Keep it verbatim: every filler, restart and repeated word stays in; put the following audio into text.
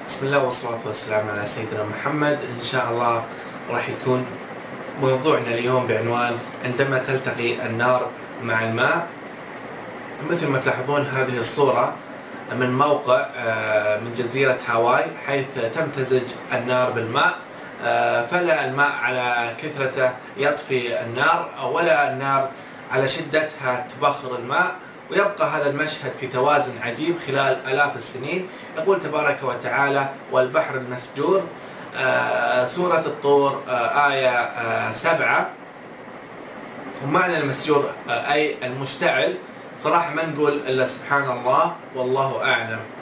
بسم الله والصلاة والسلام على سيدنا محمد. إن شاء الله راح يكون موضوعنا اليوم بعنوان عندما تلتقي النار مع الماء. مثل ما تلاحظون هذه الصورة من موقع من جزيرة هاواي حيث تمتزج النار بالماء، فلا الماء على كثرته يطفي النار ولا النار على شدتها تبخر الماء، ويبقى هذا المشهد في توازن عجيب خلال آلاف السنين. يقول تبارك وتعالى: والبحر المسجور. آه سورة الطور آه آية آه سبعة. ومعنى المسجور آه أي المشتعل. صراحة ما نقول إلا سبحان الله والله أعلم.